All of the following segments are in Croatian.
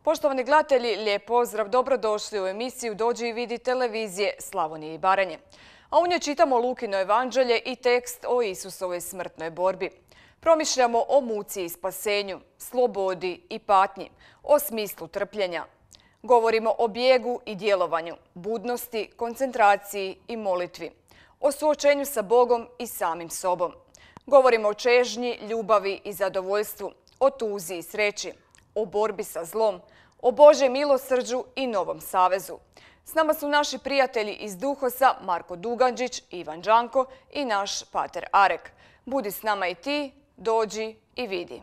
Poštovani gledatelji, lijep pozdrav, dobrodošli u emisiju Dođi i vidi televizije Slavonije i Baranje. A u njoj čitamo Lukino evanđelje i tekst o Isusovoj smrtnoj borbi. Promišljamo o muci i spasenju, slobodi i patnji, o smislu trpljenja. Govorimo o bijegu i djelovanju, budnosti, koncentraciji i molitvi, o suočenju sa Bogom i samim sobom. Govorimo o čežnji, ljubavi i zadovoljstvu, o tuzi i sreći, o borbi sa zlom, o Božjem milosrđu i novom savezu. S nama su naši prijatelji iz Duhosa Marko Duganđić, Ivan Đanko i naš pater Arek. Budi s nama i ti, dođi i vidi.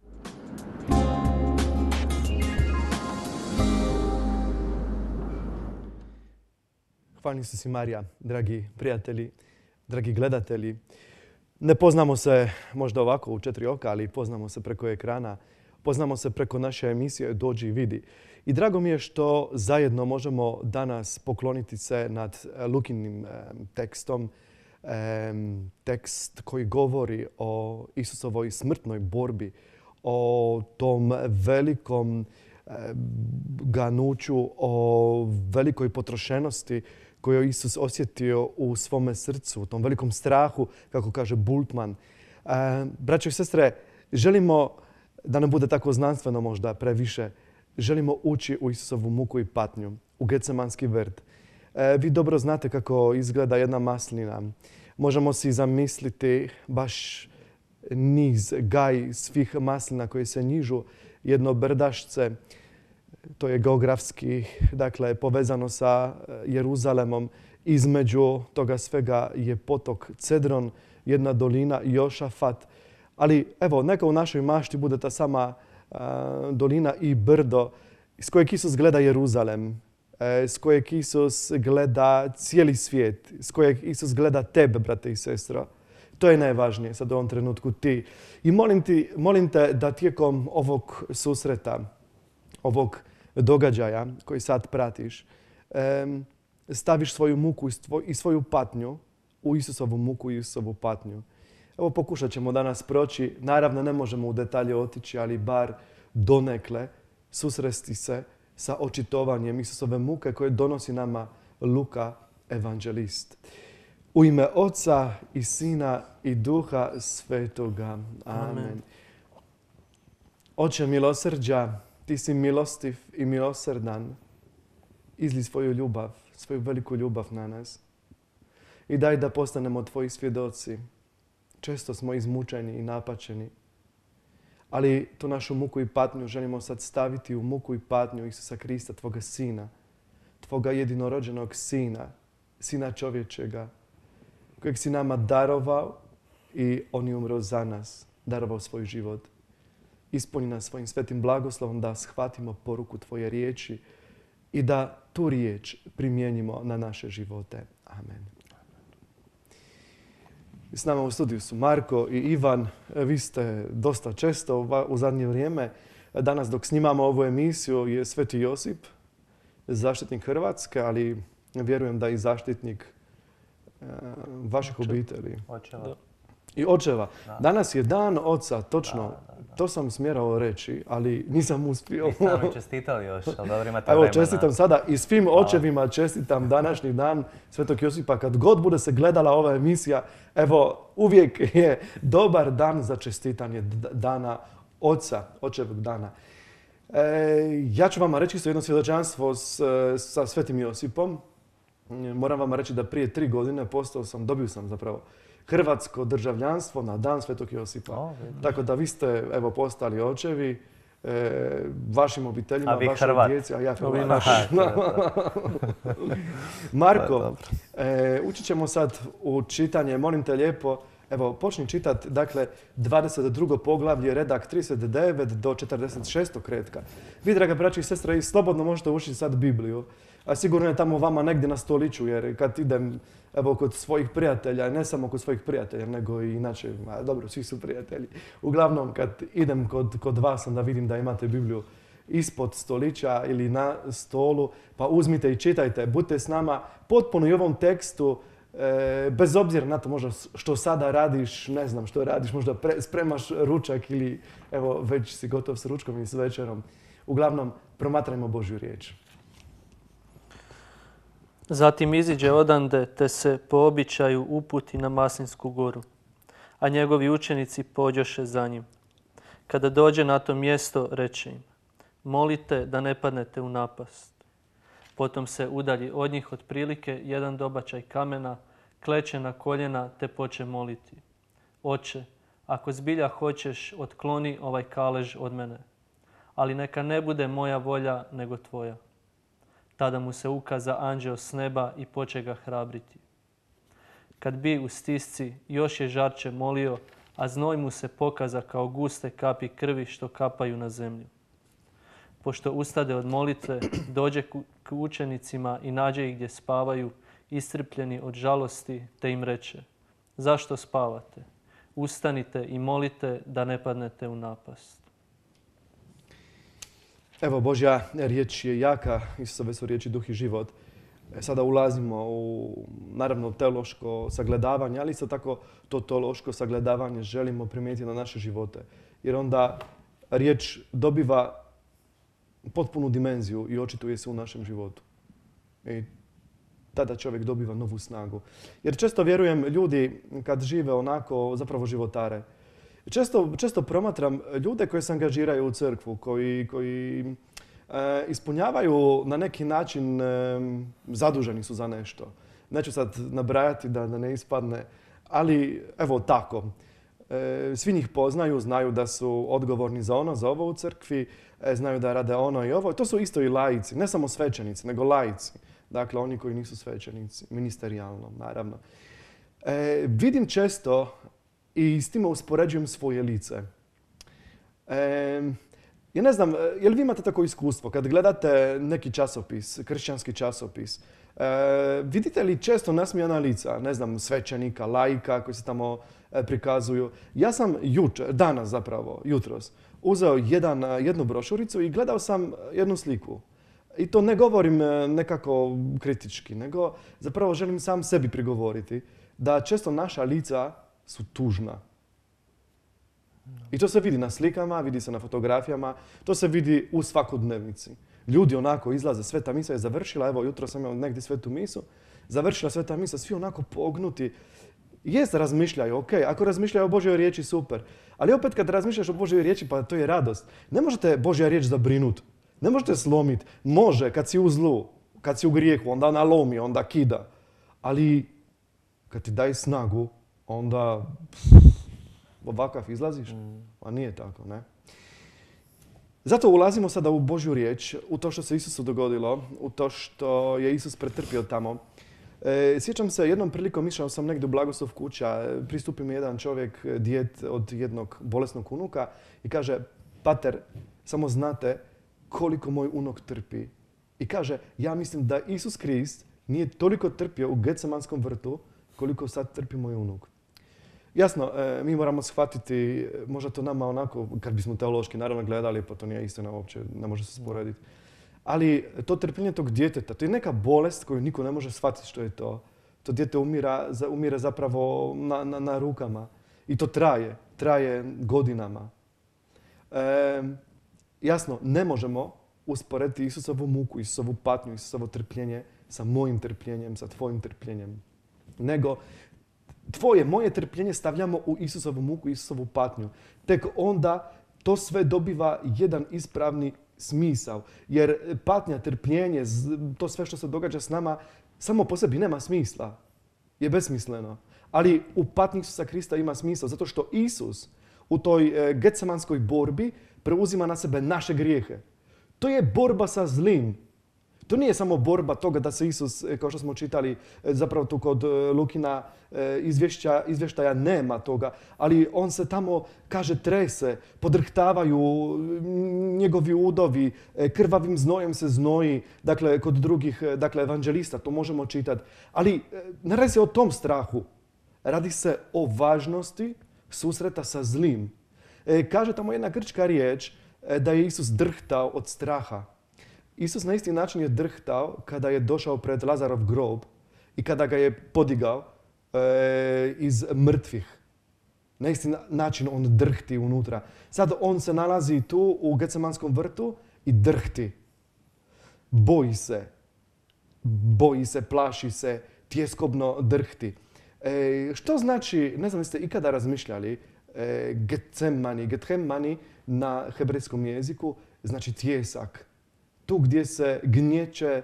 Hvala Isusi Marija, dragi prijatelji, dragi gledatelji. Ne poznamo se možda ovako u 4 oka, ali poznamo se preko ekrana. Poznamo se preko naše emisije Dođi i vidi. I drago mi je što zajedno možemo danas pokloniti se nad Lukinim tekstom. Tekst koji govori o Isusovoj smrtnoj borbi, o tom velikom ganuću, o velikoj potrošenosti koju je Isus osjetio u svome srcu, u tom velikom strahu, kako kaže Bultmann. Braćo i sestre, želimo da ne bude tako znanstveno možda previše, želimo ući u Isusovu muku i patnju, u Getsemanski vrt. Vi dobro znate kako izgleda jedna maslina. Možemo si zamisliti baš niz, gaj svih maslina koje se nižu, jedno brdašce. To je geografski, dakle, povezano sa Jeruzalemom. Između toga svega je potok Cedron, jedna dolina Jošafat. Ali evo, neka u našoj mašti bude ta sama dolina i brdo s kojeg Isus gleda Jeruzalem, s kojeg Isus gleda cijeli svijet, s kojeg Isus gleda tebe, brate i sestro. To je najvažnije sad u ovom trenutku ti. I molim te da tijekom ovog susreta, ovog događaja koji sad pratiš, staviš svoju muku i svoju patnju u Isusovu muku i Isusovu patnju. Evo, pokušat ćemo danas proći. Naravno, ne možemo u detalje otići, ali bar donekle susresti se sa očitovanjem Isusove muke koje donosi nama Luka, evanđelist. U ime Oca i Sina i Duha Svetoga. Amen. Oče milosrđa, ti si milostiv i milosrdan. Izli svoju ljubav, svoju veliku ljubav na nas. I daj da postanemo tvoji svjedoci. Često smo izmučeni i napačeni. Ali tu našu muku i patnju želimo sad staviti u muku i patnju Isusa Krista, tvoga Sina. Tvoga jedinorođenog Sina, Sina čovječega, kojeg si nama darovao i on je umro za nas, darovao svoj život. Ispuni nas svojim svetim blagoslovom da shvatimo poruku tvoje riječi i da tu riječ primijenimo na naše živote. Amen. S nama u studiju su Marko i Ivan. Vi ste dosta često u zadnje vrijeme. Danas dok snimamo ovu emisiju je Sveti Josip, zaštitnik Hrvatske, ali vjerujem da i zaštitnik vaših obitelji. Očeva. I očeva. Da. Danas je dan oca, točno. To sam smjerao reći, ali nisam uspio. Niste nam čestitali još, ali dobro imate Evo, vremena. čestitam sada i svim očevima čestitam današnji dan Svetog Josipa. Kad god bude se gledala ova emisija, evo, uvijek je dobar dan za čestitanje dana oca, očevog dana. Ja ću vama reći isto jedno svjedočanstvo sa Svetim Josipom. Moram vam reći da prije 3 godine dobio sam zapravo hrvatsko državljanstvo na dan Svetog Josipa. Tako da vi ste, evo, postali očevi vašim obiteljima, vašoj djeci, a ja Hrvat. Marko, učit ćemo sad u čitanje. Molim te lijepo, evo, počni čitati, dakle, 22. poglavlje, redak 39 do 46. retka. Vi, draga braći i sestre, slobodno možete učiti sad Bibliju. A sigurno je tamo vama negdje na stoliću, jer kad idem, evo, kod svojih prijatelja, ne samo kod svojih prijatelja, nego i inače, dobro, svi su prijatelji. Uglavnom, kad idem kod vas, onda vidim da imate Bibliju ispod stolića ili na stolu, pa uzmite i čitajte. Budite s nama potpuno i u ovom tekstu, bez obzira na to možda što sada radiš, ne znam što radiš, možda spremaš ručak ili evo već si gotov s ručkom i s večerom. Uglavnom, Promatrajmo Božju riječ. Zatim iziđe odande te se po običaju uputi na Maslinsku goru, a njegovi učenici pođoše za njim. Kada dođe na to mjesto, reče im, molite da ne padnete u napast. Potom se udalji od njih otprilike jedan dobačaj kamena, kleče na koljena te poče moliti. Oče, ako zbilja hoćeš, otkloni ovaj kalež od mene, ali neka ne bude moja volja nego tvoja. Tada mu se ukaza anđeo s neba i poče ga hrabriti. Kad bi u stisci još je žarče molio, a znoj mu se pokaza kao guste kapi krvi što kapaju na zemlju. Pošto ustade od molitve, dođe k učenicima i nađe ih gdje spavaju, iscrpljeni od žalosti, te im reče, zašto spavate? Ustanite i molite da ne padnete u napast. Evo, Božja riječ je jaka, Isusove su riječi duh i život. Sada ulazimo u, naravno, teološko sagledavanje, ali isto tako to teološko sagledavanje želimo primijeniti na naše živote. Jer onda riječ dobiva potpunu dimenziju i očituje se u našem životu. I tada čovjek dobiva novu snagu. Jer često vjerujem ljudi kad žive onako zapravo životare. Često promatram ljude koji se angažiraju u crkvu, koji ispunjavaju na neki način, zaduženi su za nešto. Neću sad nabrajati da ne ispadne, ali evo tako. Svi njih poznaju, znaju da su odgovorni za ono, za ovo u crkvi, znaju da rade ono i ovo. To su isto i laici, ne samo svećenici, nego laici. Dakle, oni koji nisu svećenici, ministerijalno, naravno. Vidim često i s time uspoređujem svoje lice. Ja ne znam, je li vi imate tako iskustvo kad gledate neki časopis, kršćanski časopis, vidite li često nasmijana lica, ne znam, svećenika, laika koji se tamo prikazuju? Ja sam danas zapravo, jutros, uzeo jednu brošuricu i gledao sam jednu sliku. I to ne govorim nekako kritički, nego zapravo želim sam sebi prigovoriti da često naša lica su tužna. I to se vidi na slikama, vidi se na fotografijama, to se vidi u svakodnevnici. Ljudi onako izlaze, sveta misa je završila, evo jutro sam imao negdje svetu misu, završila sveta misa, svi onako pognuti. Jest, razmišljaju, ok, ako razmišljaju o Božjoj riječi, super. Ali opet kad razmišljaš o Božjoj riječi, pa to je radost. Ne možete Božja riječ zabrinut, ne možete slomiti. Može kad si u zlu, kad si u grijehu, onda nalomi, onda kida. Ali kad ti daje snagu, onda ovakav izlaziš. A nije tako, ne? Zato ulazimo sada u Božju riječ, u to što se Isusu dogodilo, u to što je Isus pretrpio tamo. Sjećam se, jednom prilikom išao sam negdje u Blagoslov kuća, pristupi mi jedan čovjek, djed od jednog bolesnog unuka i kaže, pater, samo znate koliko moj unuk trpi. I kaže, ja mislim da Isus Krist nije toliko trpio u Getsemanskom vrtu koliko sad trpi moj unuk. Jasno, mi moramo shvatiti, možda to nama onako, kad bismo teološki naravno gledali, pa to nije istina uopće, ne može se sporediti. Ali to trpljenje tog djeteta, to je neka bolest koju niko ne može shvatiti što je to. To dijete umire zapravo na rukama. I to traje godinama. Jasno, ne možemo usporediti Isusovu muku, Isusovu patnju, Isusovo trpljenje sa mojim trpljenjem, sa tvojim trpljenjem. Nego, moje trpljenje stavljamo u Isusovu muku, Isusovu patnju. Tek onda to sve dobiva jedan ispravni smisao. Jer patnja, trpljenje, to sve što se događa s nama, samo po sebi nema smisla. Je besmisleno. Ali u patnji Isusa Krista ima smisao, zato što Isus u toj getsemanskoj borbi preuzima na sebe naše grijehe. To je borba sa zlim. To nije samo borba toga da se Isus, kao što smo čitali, zapravo tu kod Lukina izvještaja nema toga, ali on se tamo, kaže, trese, podrhtavaju njegovi udovi, krvavim znojem se znoji, dakle, kod drugih evanđelista, to možemo čitati. Ali ne radi se o tom strahu, radi se o važnosti susreta sa zlim. Kaže tamo jedna grčka riječ da je Isus drhtao od straha. Isus na isti način je drhtao kada je došao pred Lazarov grob i kada ga je podigao iz mrtvih. Na isti način on drhti unutra. Sad on se nalazi tu u Getsemanskom vrtu i drhti. boji se, plaši se, tjeskobno drhti. Što znači, ne znam jeste ikada razmišljali, Getsemani na hebrejskom jeziku znači tjesak. Tu gdje se gnječe,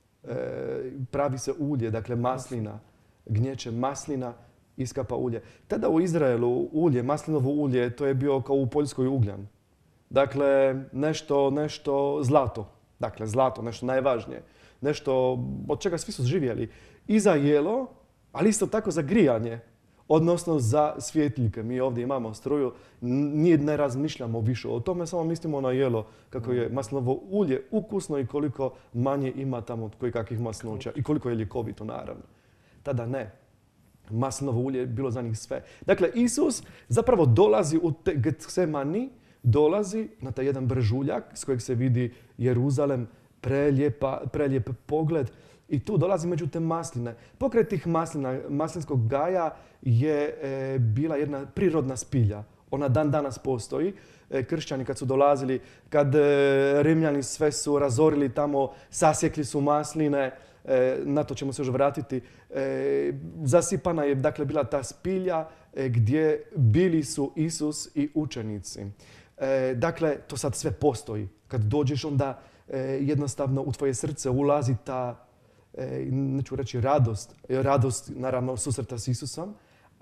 pravi se ulje, dakle maslina. Gnječe maslina, iskapa ulje. Tada u Izraelu maslinovo ulje, to je bio kao u Poljskoj ugljan. Dakle, nešto zlato. Dakle, zlato, nešto najvažnije. Nešto od čega svi su živjeli. I za jelo, ali isto tako za grijanje. Odnosno za svjetiljke. Mi ovdje imamo struju, ne razmišljamo više o tome, samo mislimo na jelo, kako je maslinovo ulje ukusno i koliko manje ima tamo od kojekakvih masnoća i koliko je ljekovito, naravno. Tada ne. Maslinovo ulje je bilo za njih sve. Dakle, Isus zapravo dolazi u Getsemani, dolazi na taj jedan brežuljak s kojeg se vidi Jeruzalem, prelijep pogled. I tu dolazi među te masline. Pokraj tih maslinskog gaja je bila jedna prirodna spilja. Ona dan danas postoji. Kršćani kad su dolazili, kad Rimljani sve su razorili tamo, sasjekli su masline, na to ćemo se još vratiti. Zasipana je dakle bila ta spilja gdje bili su Isus i učenici. Dakle, to sad sve postoji. Kad dođeš onda jednostavno u tvoje srce ulazi ta, neću reći radost naravno susreta s Isusom,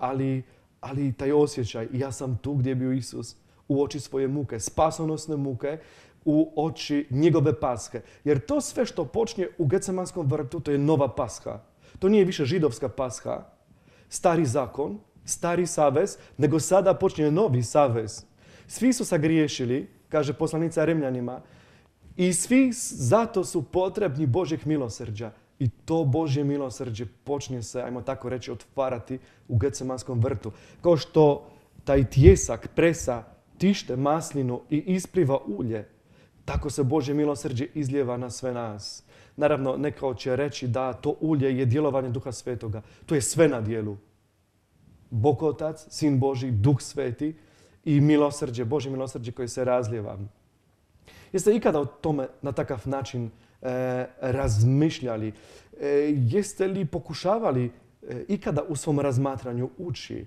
ali taj osjećaj, ja sam tu gdje je bio Isus, u oči svoje muke, spasonosne muke, u oči njegove paske. Jer to sve što počne u Getsemanskom vrtu, to je nova pasha. To nije više židovska pasha, stari zakon, stari savez, nego sada počne novi savez. Svi su sagriješili, kaže poslanica Rimljanima, i svi zato su potrebni Božjeg milosrđa. I to Božje milosrđe počne se, ajmo tako reći, otvarati u Getsemanskom vrtu. Kao što taj tjesak presa tište maslinu i ispliva ulje, tako se Božje milosrđe izlijeva na sve nas. Naravno, neko će reći da to ulje je djelovanje Duha Svetoga. To je sve na dijelu. Bog Otac, Sin Božji, Duh Sveti i milosrđe, Božje milosrđe koje se razlijeva. Jeste ikada o tome na takav način razmišljali? Jeste li pokušavali ikada u svom razmatranju ući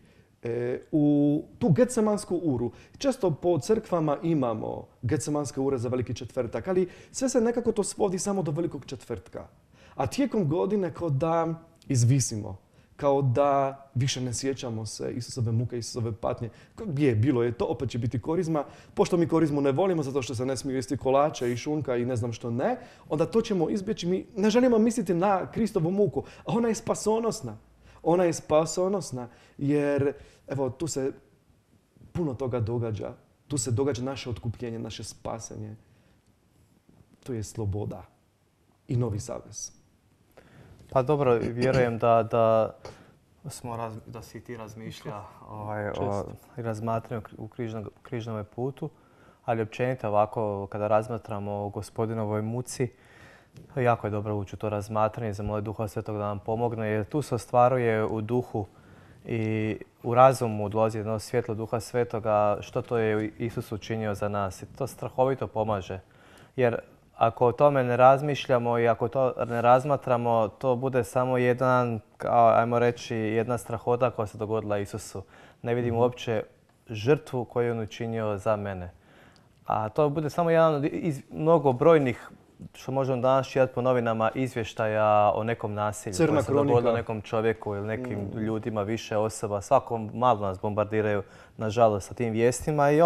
u tu Getsemansku uru? Često po crkvama imamo Getsemanske ure za Veliki četvrtak, ali sve se nekako to svodi samo do Velikog četvrtka. A tijekom godine kao da izvisimo, kao da više ne sjećamo se Isusove muke, Isusove patnje. Bilo je to, opet će biti korizma. Pošto mi korizmu ne volimo zato što se ne smiju jesti kolače i šunka i ne znam što ne, onda to ćemo izbjeći. Mi ne želimo misliti na Kristovu muku, a ona je spasonosna. Ona je spasonosna jer evo tu se puno toga događa. Tu se događa naše otkupljenje, naše spasenje. To je sloboda i novi savez. Pa dobro, vjerujem da si ti razmišlja o razmatranju u križnom putu, ali općenito ovako kada razmatramo o Gospodinovoj muci, jako je dobro ući u to razmatranje, zamoliti Duha Svetog da nam pomogne, jer tu se ostvaruje u duhu i u razumu dolazi jedno svjetlo Duha Svetoga što to je Isus učinio za nas. I to strahovito pomaže. Jer ako o tome ne razmišljamo i ako to ne razmatramo, to bude samo jedna strahota koja se dogodila Isusu. Ne vidim uopće žrtvu koju je on učinio za mene. A to bude samo jedan od mnogobrojnih, što možemo danas čitati po novinama, izvještaja o nekom nasilju koje se dogodilo nekom čovjeku ili nekim ljudima, više osoba. Svako malo nas bombardiraju, nažalost, sa tim vijestima i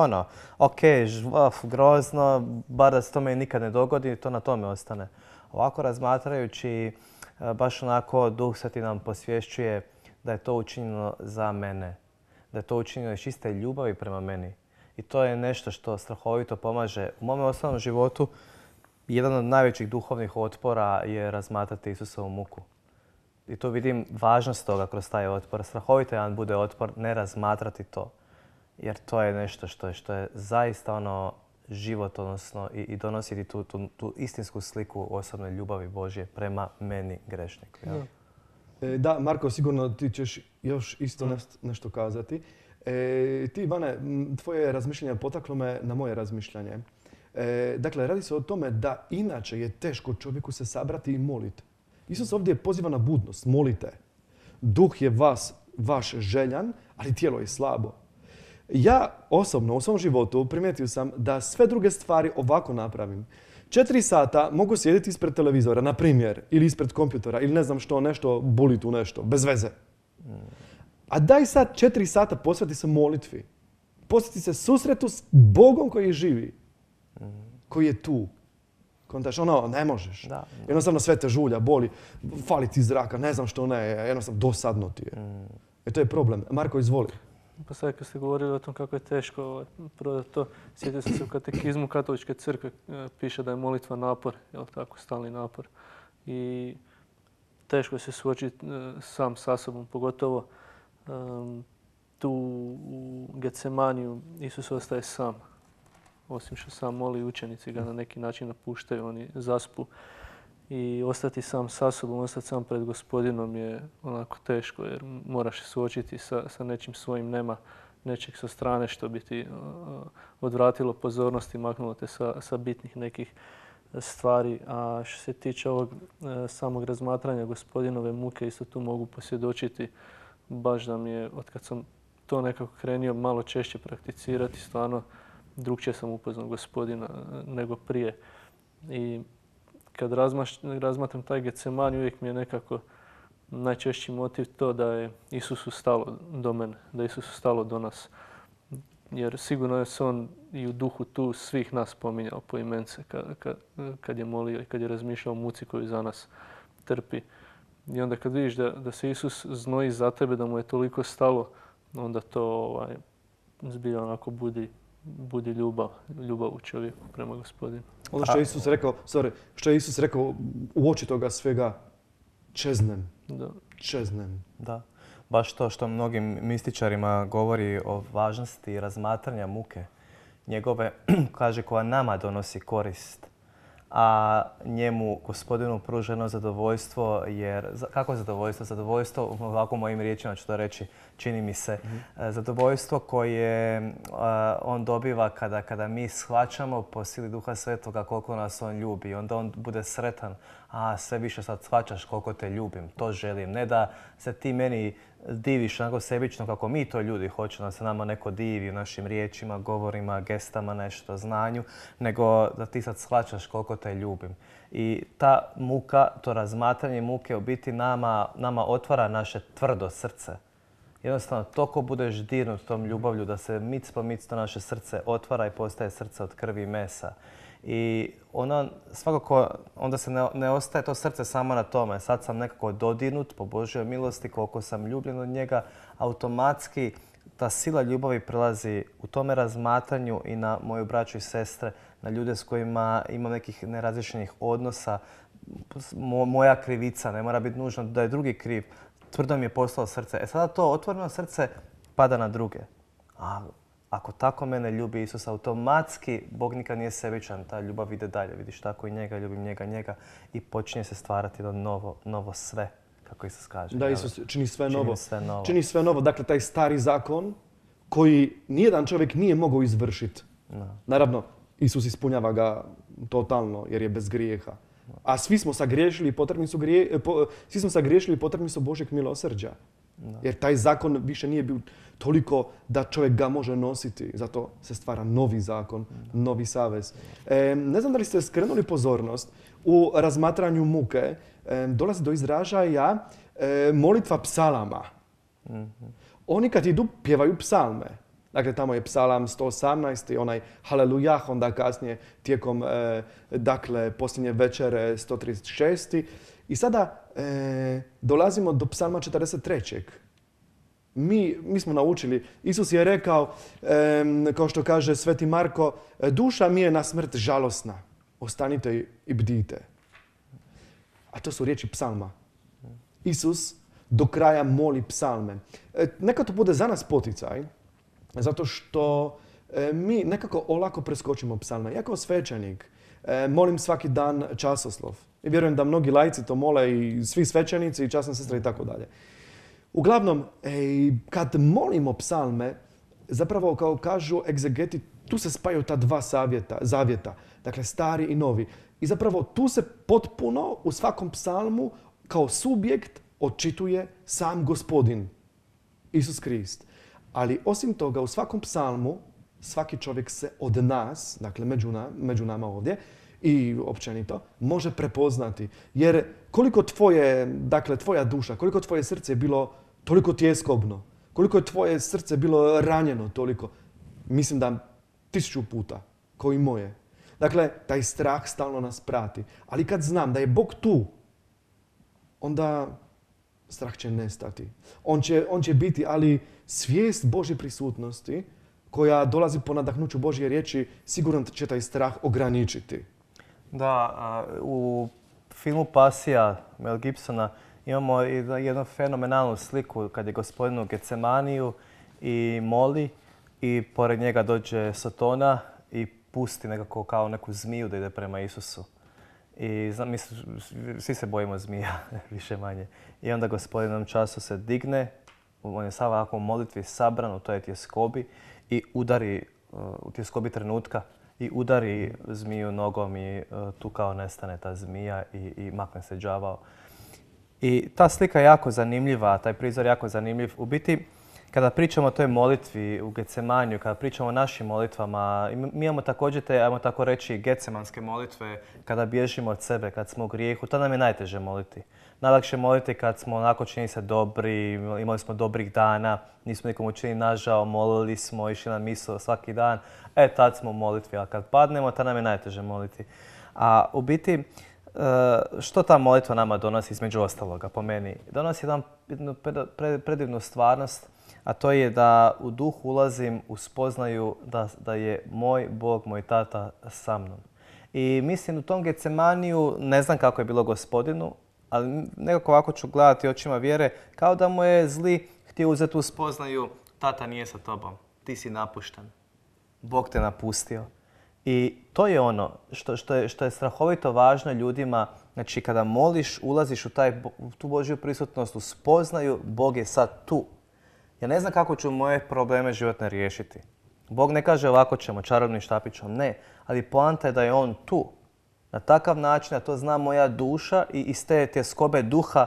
grozno, bar da se tome nikad ne dogodi, to na tome ostane. Ovako razmatrajući, baš onako Duh Sveti nam posvješćuje da je to učinjeno za mene, da je to učinjeno iz čiste ljubavi prema meni. I to je nešto što strahovito pomaže. U mome osnovnom životu jedan od najvećih duhovnih otpora je razmatrati Isusovu muku. I tu vidim važnost toga kroz taj otpor. Strahovito jedan bude otpor ne razmatrati to. Jer to je nešto što je zaista život, odnosno i donositi tu istinsku sliku osobne ljubavi Božje prema meni grešniku. Ja? Da, Marko, sigurno ti ćeš još isto nešto kazati. Ti, Ivane, tvoje razmišljanje potaklo me na moje razmišljanje. Dakle, radi se o tome da inače je teško čovjeku se sabrati i moliti. Isus ovdje poziva na budnost, molite. Duh je vaš željan, ali tijelo je slabo. Ja osobno u svom životu primijetio sam da sve druge stvari ovako napravim. 4 sata mogu sjediti ispred televizora, na primjer, ili ispred kompjutera, ili ne znam što, nešto, boli tu nešto, bez veze. A daj sad 4 sata posveti se molitvi. Posveti se susretu s Bogom koji živi. Koji je tu. Kontaš, ne možeš. Da. Jednostavno sve te žulja, boli, fali ti zraka, ne znam što ne, jednostavno dosadno ti je. To je problem. Marko, izvoli. Pa sad kad ste govorili o tom kako je teško prodati to, sjetio sam se u katekizmu Katoličke crkve piše da je molitva napor, jel tako, stalni napor. I teško je se suočiti sam sa sobom, pogotovo tu u Getsemaniju Isus ostaje sam. Osim što sam moli, učenici ga na neki način napuštaju, oni zaspu. I ostati sam sa sobom, ostati sam pred Gospodinom je onako teško jer moraš se suočiti sa nečim svojim, nema nečeg sa strane što bi ti odvratilo pozornost i maknulo te sa bitnih nekih stvari. A što se tiče ovog samog razmatranja Gospodinove muke, isto tu mogu posvjedočiti baš da mi je, otkad sam to nekako krenio malo češće prakticirati, stvarno drugčije sam upoznao Gospodina nego prije. I kad razmatram taj Getsemani, uvijek mi je nekako najčešći motiv to da je Isusu stalo do mene, da je Isusu stalo do nas. Jer sigurno je se on i u duhu tu svih nas spominjao poimence kad je molio i kad je razmišljao o muci koju za nas trpi. I onda kad vidiš da se Isus znoji za tebe, da mu je toliko stalo, onda to zbilja onako budi ljubav u čovjeku prema Gospodinu. Ono što je Isus rekao u oči toga svega, čeznem. Da. Čeznem. Da. Baš to što mnogim mističarima govori o važnosti razmatranja muke. Njegove, kaže, koja nama donosi korist. A njemu, Gospodinu, pruženo zadovoljstvo, jer, kako zadovoljstvo? Zadovoljstvo, ovako mojim riječima ću to reći, čini mi se, zadovoljstvo koje on dobiva kada mi shvaćamo po sili Duha Svetoga koliko nas on ljubi. Onda on bude sretan, sve više sad shvaćaš koliko te ljubim, to želim. Ne da se ti meni diviš onako sebično kako mi to ljudi hoćemo, da se nama neko divi u našim riječima, govorima, gestama, nešto, znanju, nego da ti sad shvaćaš koliko te ljubim. I ta muka, to razmatranje muke u biti nama otvara naše tvrdo srce. Jednostavno, toliko budeš dirnut tom ljubavlju da se mic po mic to naše srce otvara i postaje srce od krvi i mesa. I svakako onda se ne ostaje to srce samo na tome. Sad sam nekako dodirnut po Božjoj milosti, koliko sam ljubljen od njega. Automatski ta sila ljubavi prelazi u tome razmatranju i na moju braću i sestre, na ljude s kojima imam nekih nerazriješenih odnosa. Moja krivica, ne mora biti nužno da je drugi kriv. Tvrdo mi je poslao srce. Sada to otvoreno srce pada na druge. Ako tako mene ljubi Isus, automatski Bog nikad nije sebičan, ta ljubav ide dalje. Vidiš, tako i njega, ljubim njega i počinje se stvarati novo sve, kako Isus kaže. Da, Isus čini sve novo. Čini sve novo. Dakle, taj stari zakon koji nijedan čovjek nije mogao izvršiti. Naravno, Isus ispunjava ga totalno jer je bez grijeha. A svi smo sagriješili i potrebni su Božjeg milosrđa. Jer taj zakon više nije bio toliko da čovjek ga može nositi. Zato se stvara novi zakon, novi savez. Ne znam da li ste skrenuli pozornost, u razmatranju muke dolazi do izražaja molitva psalama. Oni kad idu pjevaju psalme. Dakle, tamo je psalam 118, onaj halelujah, onda kasnije tijekom posljednje večere 136. I sada dolazimo do psalma 43. Mi smo naučili, Isus je rekao, kao što kaže Sveti Marko, duša mi je na smrt žalosna, ostanite i bdite. A to su riječi psalma. Isus do kraja moli psalme. Neka to bude za nas poticaj, zato što mi nekako olako preskočimo psalme. Ja kao svećenik molim svaki dan časoslov. I vjerujem da mnogi laici to mole i svi svećenici i časne sestre i tako dalje. Uglavnom, kad molimo psalme, zapravo kao kažu egzegeti, tu se spajaju ta dva zavjeta. Dakle, stari i novi. I zapravo tu se potpuno u svakom psalmu kao subjekt očituje sam Gospodin, Isus Krist. Ali osim toga, u svakom psalmu svaki čovjek se od nas, dakle među nama ovdje i općenito, može prepoznati. Jer koliko tvoja duša, koliko tvoje srce je bilo toliko tjeskobno, koliko je tvoje srce bilo ranjeno toliko, mislim da 1000 puta, kao i moje. Dakle, taj strah stalno nas prati. Ali kad znam da je Bog tu, onda strah će nestati. On će biti, ali svijest Božje prisutnosti koja dolazi po nadahnuću Božje riječi, sigurno će taj strah ograničiti. Da, u filmu Pasija Mel Gibsona imamo jednu fenomenalnu sliku kad je Gospodin u Getsemaniju i moli i pored njega dođe Satona i pusti nekako kao neku zmiju da ide prema Isusu. I svi se bojimo zmija, više manje. I onda Gospodin u jednom času se digne, on je sav ovako u molitvi sabran u toj tjeskobi i udari u tjeskobi trenutka i udari zmiju nogom i tu kao nestane ta zmija i makne se đavao. I ta slika je jako zanimljiva, taj prizor je jako zanimljiv. U biti, kada pričamo o toj molitvi u Getsemaniju, kada pričamo o našim molitvama, mi imamo također te, ajmo tako reći, getsemanske molitve kada bježimo od sebe, kad smo u grijehu. To nam je najteže moliti. Najlakše moliti kad smo onako čini se dobri, imali smo dobrih dana, nismo nikom učinili nažao, molili smo, išli na misu svaki dan. Tad smo u molitvi, a kad padnemo, tad nam je najteže moliti. A u biti, što ta molitva nama donosi između ostaloga, po meni? Donosi jednu predivnu stvarnost, a to je da u duh ulazim u spoznaju da je moj Bog, moj tata sa mnom. I mislim u tom Getsemaniju, ne znam kako je bilo Gospodinu, ali nekako ovako ću gledati očima vjere, kao da mu je zli htio uzeti u spoznaju, tata nije sa tobom, ti si napušten, Bog te napustio. I to je ono što je strahovito važno ljudima, znači kada moliš, ulaziš u tu Božju prisutnost, u spoznaju, Bog je sad tu. Ja ne znam kako ću moje probleme životne riješiti. Bog ne kaže ovako ćemo, čarobnim štapićom, ne. Ali poanta je da je On tu. Na takav način, a to zna moja duša i iz te tjeskobe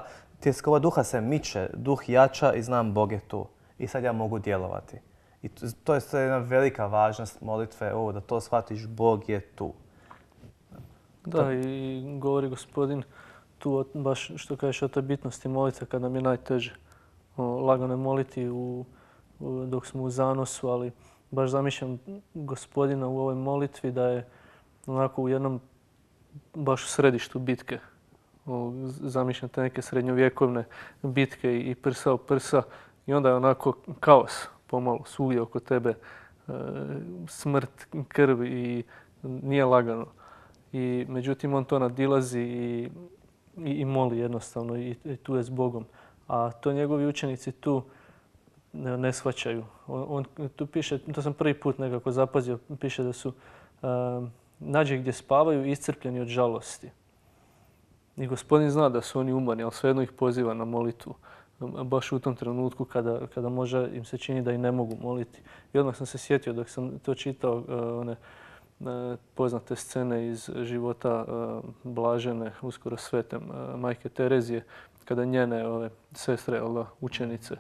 duha se miče, duh jača i znam Bog je tu. I sad ja mogu djelovati. I to je jedna velika važnost molitve, da to shvatiš, Bog je tu. Da, i govori Gospodin tu baš što kažeš o toj bitnosti molitve kad nam je najteže. Lagano je moliti dok smo u zanosu, ali baš zamišljam Gospodina u ovoj molitvi da je onako u jednom baš u središtu bitke. Zamišljam te neke srednjovjekovne bitke i prsa u prsa i onda je onako kaos pomalo svugdje oko tebe, smrt, krv i nije lagano. Međutim, on to nadilazi i moli jednostavno i tu je s Bogom. A to njegovi učenici tu ne shvaćaju. On tu piše, to sam prvi put nekako zapazio, piše da su nađe gdje spavaju iscrpljeni od žalosti. I Gospodin zna da su oni umorni, ali svejedno ih poziva na molitvu. Baš u tom trenutku kada može im se čini da i ne mogu moliti. I odmah sam se sjetio dok sam to čitao, one poznate scene iz života blažene, uskoro svete majke Terezije, kada njene sestre, učenice,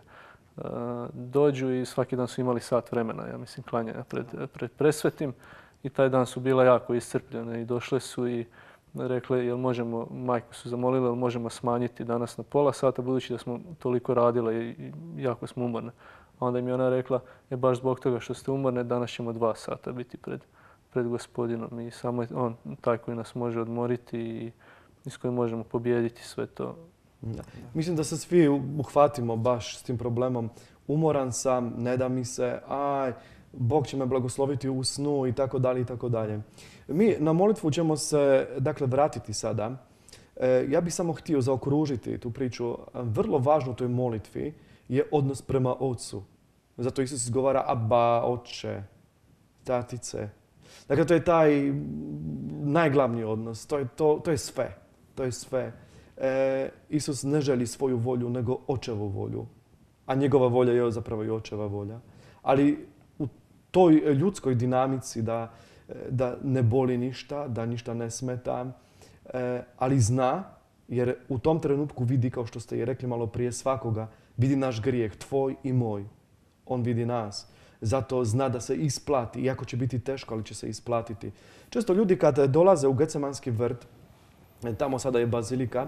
dođu i svaki dan su imali sat vremena, ja mislim, klanjanja pred presvetim. I taj dan su bile jako iscrpljene i došle su i rekle, jel možemo, majku su zamolile, jel možemo smanjiti danas na pola sata, budući da smo toliko radile i jako smo umorne. A onda im je ona rekla, baš zbog toga što ste umorne, danas ćemo 2 sata biti pred Gospodinom. I samo je on taj koji nas može odmoriti i s kojim možemo pobijediti sve to. Da. Mislim da se svi uhvatimo baš s tim problemom. Umoran sam, ne da mi se, Bog će me blagosloviti u snu i tako dalje i tako dalje. Mi na molitvu ćemo se vratiti sada. Ja bih samo htio zaokružiti tu priču. Vrlo važno u toj molitvi je odnos prema Ocu. Zato Isus izgovara Abba, Oče, Tatice. Dakle, to je taj najglavniji odnos. To je sve. To je sve. Isus ne želi svoju volju, nego Očevu volju. A njegova volja je zapravo i Očeva volja. Ali u toj ljudskoj dinamici da da ne boli ništa, da ništa ne smeta, ali zna, jer u tom trenutku vidi, kao što ste i rekli malo prije, svakoga, vidi naš grijeh, tvoj i moj. On vidi nas. Zato zna da se isplati, iako će biti teško, ali će se isplatiti. Često ljudi kad dolaze u Getsemanski vrt, tamo sada je bazilika,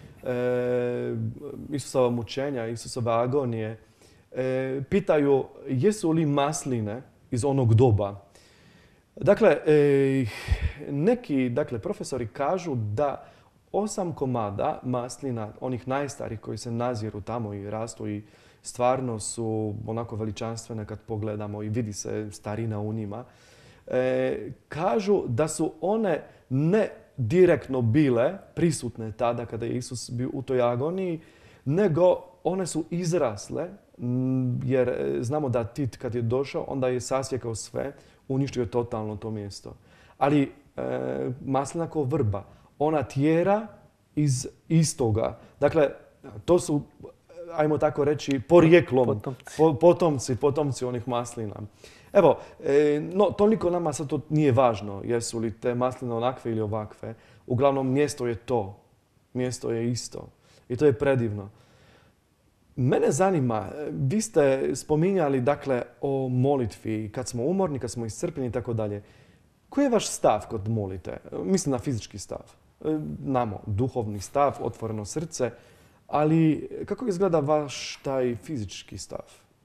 Isusova mučenja, Isusove agonije, pitaju jesu li masline iz onog doba. Dakle, neki profesori kažu da 8 komada maslina, onih najstarih koji se naziru tamo i rastu i stvarno su onako veličanstvene kad pogledamo i vidi se starina u njima, kažu da su one ne direktno bile prisutne tada kada je Isus bio u toj agoniji, nego one su izrasle, jer znamo da Tit kad je došao, onda je sasjekao sve, uništio je totalno to mjesto. Ali maslina kao vrba, ona tjera iz istoga. Dakle, to su, ajmo tako reći, porijeklom, potomci onih maslina. Evo, no, toliko nama sad to nije važno, jesu li te masline onakve ili ovakve. Uglavnom, mjesto je to. Mjesto je isto. I to je predivno. Mene zanima, vi ste spominjali dakle o molitvi, kad smo umorni, kad smo iscrpljeni i tako dalje. Koji je vaš stav kod molite? Mislim na fizički stav. Namo, duhovni stav, otvoreno srce. Ali kako izgleda vaš taj fizički stav?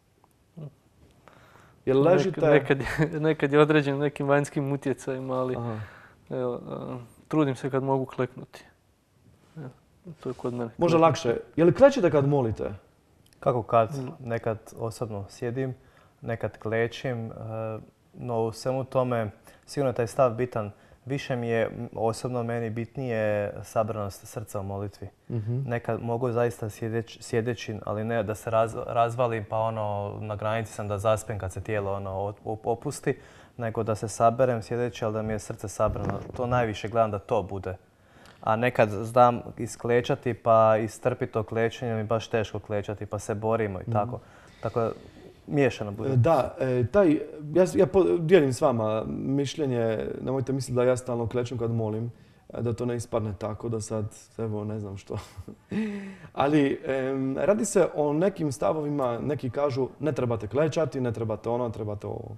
Jel ležite? Nekad je određen nekim vanjskim utjecajima, ali evo, trudim se kad mogu kleknuti. Evo, to je kod mene. Može lakše. Je li klećete kad molite? Kako kad? Nekad osobno sjedim, nekad klečim, no u svemu tome sigurno je taj stav bitan. Više mi je, osobno meni bitnije sabranost srca u molitvi. Nekad mogu zaista sjedeći, ali ne da se razvalim pa na granici sam da zaspem kad se tijelo opusti, nego da se saberem sjedeći, ali da mi je srce sabrano. To najviše gledam da to bude. A nekad znam isklečati pa istrpiti to klečenje mi baš teško klečati pa se borimo i tako. Tako miješano bude. Da, ja dijelim s vama mišljenje, nemojte misliti da ja stalno klečem kad molim, da to ne ispadne tako, da sad, evo, ne znam što. Ali radi se o nekim stavovima, neki kažu ne trebate klečati, ne trebate ono, trebate ovo.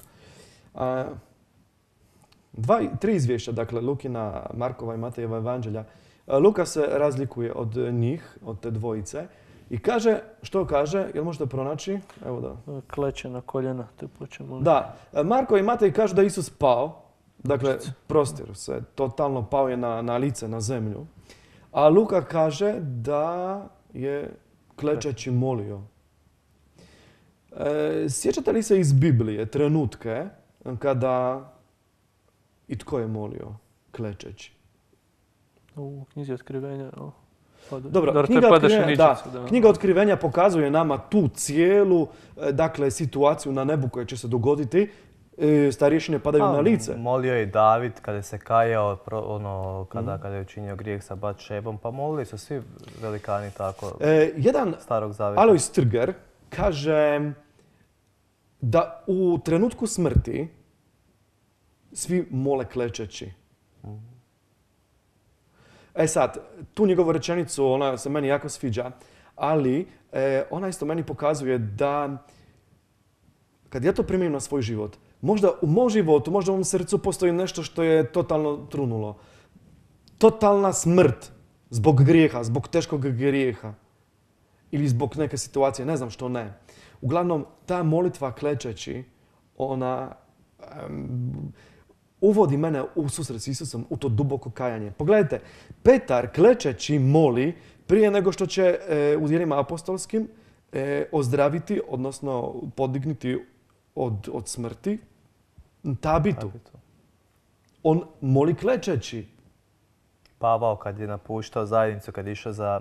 3 izvješća, dakle Lukina, Markova i Matejeva evanđelja. Luka se razlikuje od njih, od te dvojice. I kaže, što kaže, jel možete pronaći? Evo da. Kleče na koljena, te počemo. Da, Marko i Matej kažu da je Isus pao, dakle prostiru se, totalno pao je na lice, na zemlju. A Luka kaže da je klečeći molio. Sjećate li se iz Biblije trenutke kada i tko je molio klečeći? U knjizi Otkrivenja. Dobro, knjiga Otkrivenja pokazuje nama tu cijelu situaciju na nebu koja će se dogoditi. Starješine padaju na lice. Molio je i David kada se kajao, kada je učinio grijeh sa Batšebom, pa molili su svi velikani tako Starog Zavjeta. Alois Strger kaže da u trenutku smrti svi mole klečeći. Sad, tu njegovu rečenicu, ona se meni jako sviđa, ali ona isto meni pokazuje da kad ja to primim na svoj život, možda u mom životu, možda u mom srcu postoji nešto što je totalno trunulo. Totalna smrt zbog grijeha, zbog teškog grijeha ili zbog neke situacije, ne znam što ne. Uglavnom, ta molitva klečeći, ona uvodi mene u susret s Isusom, u to duboko kajanje. Pogledajte, Petar klečeći moli prije nego što će u djelima apostolskim ozdraviti, odnosno podignuti od smrti Tabitu. On moli klečeći. Pavao kad je napuštao zajednicu, kad je išao za...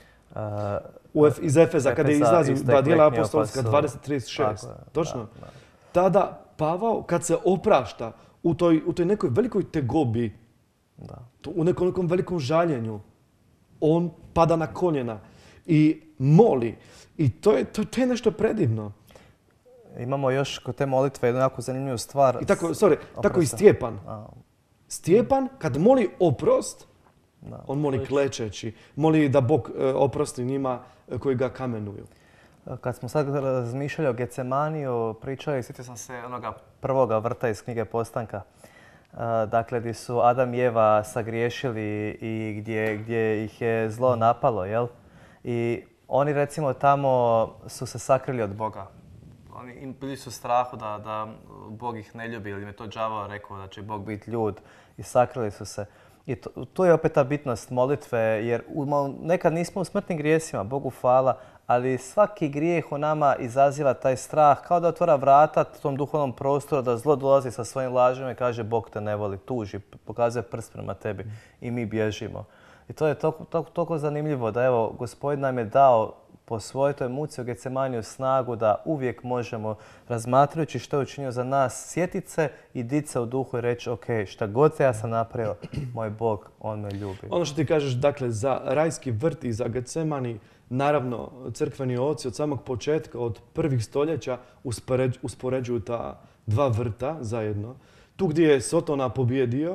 iz Efeza, kada je izlazi djela apostolska 20:36. Točno. Tada Pavao, kad se oprašta, u toj nekoj velikoj tegobi, u nekom velikom žaljenju, on pada na koljena i moli. I to je nešto predivno. Imamo još kod te molitve jednu jako zanimljivu stvar. I tako i Stjepan. Stjepan, kad moli oprost, on moli klečeći. Moli da Bog oprosti njima koji ga kamenuju. Kad smo sad razmišljali o Getsemaniju, pričali, sjetio sam se onoga prvoga vrta iz knjige Postanka. Dakle, gdje su Adam i Eva sagriješili i gdje ih je zlo napalo, jel? I oni recimo tamo su se sakrili od Boga. Oni bili su u strahu da Bog ih ne ljubi, ili im je to đavao rekao da će Bog biti ljud i sakrili su se. I to je opet ta bitnost molitve, jer nekad nismo u smrtnim grijesima, Bogu hvala, ali svaki grijeh u nama izaziva taj strah, kao da otvara vrata tom duhovnom prostoru, da zlo dolazi sa svojim lažima i kaže Bog te ne voli, tuži, pokazuje prst prema tebi i mi bježimo. I to je toliko zanimljivo da evo, Gospodin nam je dao po svojoj toj muci u Getsemaniju snagu da uvijek možemo, razmatrajući što je učinio za nas, sjetit se i dit se u duhu i reći ok, šta god se ja sam napravio, moj Bog, On me ljubi. Ono što ti kažeš, dakle, za rajski vrt i za Getsemani, naravno, crkveni oci od samog početka, od prvih stoljeća, uspoređuju ta dva vrta zajedno. Tu gdje je Sotona pobjedio,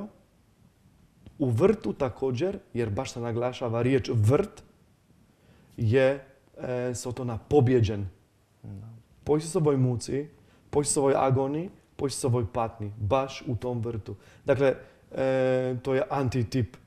u vrtu također, jer baš se naglašava riječ vrt, je Sotona pobjeđen. Po Isusovoj muci, po Isusovoj agoniji, po Isusovoj patnji, baš u tom vrtu. Dakle, to je antitip.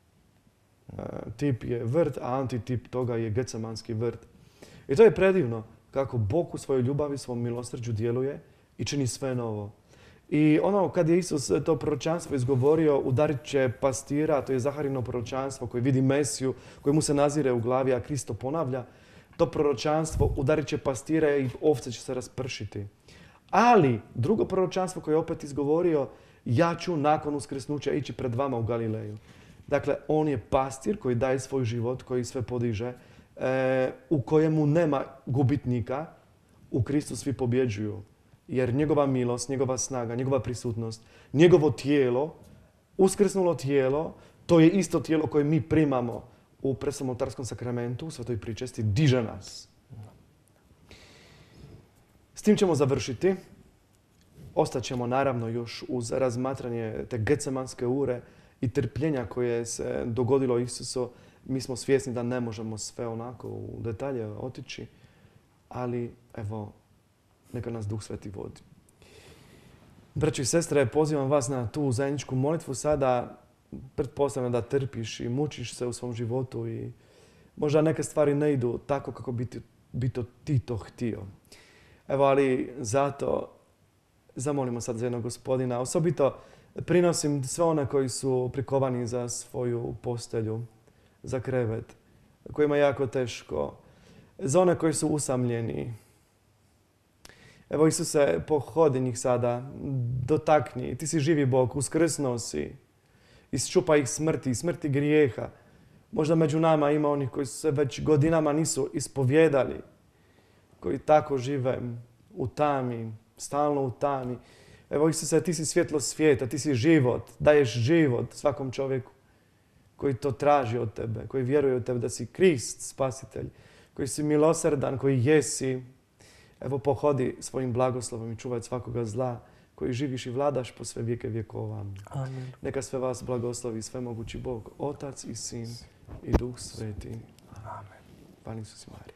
Tip je vrt, a antitip toga je Getsemanski vrt. I to je predivno kako Bog u svojoj ljubavi, svom milosrđu djeluje i čini sve novo. I ono kad je Isus to proročanstvo izgovorio, udarit će pastira, to je Zaharino proročanstvo koji vidi Mesiju, koji mu se nazire u glavi, a Kristo ponavlja, to proročanstvo udarit će pastira i ovce će se raspršiti. Ali drugo proročanstvo koje je opet izgovorio, ja ću nakon uskrsnuća ići pred vama u Galileju. Dakle, on je pastir koji daje svoj život, koji sve podiže, u kojemu nema gubitnika, u Kristu svi pobjeđuju. Jer njegova milost, njegova snaga, njegova prisutnost, njegovo tijelo, uskrsnulo tijelo, to je isto tijelo koje mi primamo u presvomoltarskom sakramentu, u svetoj pričesti, diže nas. S tim ćemo završiti. Ostaćemo naravno još uz razmatranje te Getsemanske ure i trpljenja koje se dogodilo Isusu. Mi smo svjesni da ne možemo sve onako u detalje otići, ali evo, neka nas Duh Sveti vodi. Braćo i sestre, pozivam vas na tu zajedničku molitvu sada. Pretpostavljam da trpiš i mučiš se u svom životu i možda neke stvari ne idu tako kako bi ti to htio. Evo, ali zato zamolimo sad za jednog Gospodina. Osobito prinosim sve one koji su prikovani za svoju postelju, za krevet, kojima je jako teško, za one koji su usamljeni. Evo, Isuse, pohodi njih sada, dotakni. Ti si živi Bog, uskrsnuo si. Isčupa ih smrti grijeha. Možda među nama ima onih koji se već godinama nisu ispovjedali, koji tako žive u tami, stalno u tami. Evo, Isuse, ti si svjetlo svijeta, ti si život, daješ život svakom čovjeku koji to traži od tebe, koji vjeruje u tebe da si Krist, spasitelj, koji si milosrdan, koji jesi. Evo, pohodi svojim blagoslovom i čuvaj svakoga zla, koji živiš i vladaš po sve vijeke vjekova. Amen. Neka sve vas blagoslovi svemogući Bog, Otac i Sin i Duh Sveti. Amen. Hvala Isus i Marija.